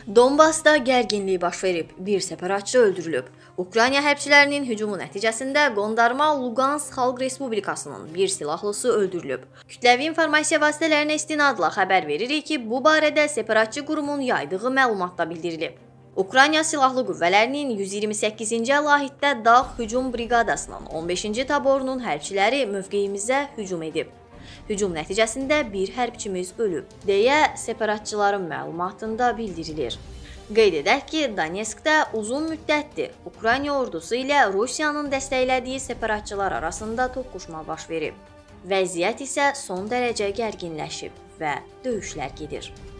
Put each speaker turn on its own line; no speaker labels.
Donbasda gərginlik baş verib, bir separatçı öldürülüb. Ukrayna hərbçilərinin hücumu nəticəsində qondarma Luqansk Xalq Respublikasının bir silahlısı öldürülüb. Kütləvi informasiya vasitələrinə istinadla xəbər veririk ki, bu barədə separatçı qurumun yaydığı məlumatda bildirilib. Ukrayna Silahlı Qüvvələrinin 128-ci əlahiddə dağ hücum briqadasının 15-ci taborunun hərbçiləri mövqeyimizə hücum edib. Hücum nəticəsində bir hərbçimiz ölüb, deyə separatçıların məlumatında bildirilir. Qeyd edək ki, Donetskdə uzun müddətdir Ukrayna ordusu ilə Rusiyanın dəstəklədiyi separatçılar arasında toqquşma baş verib. Vəziyyət isə son dərəcə gərginləşib və döyüşlər gedir.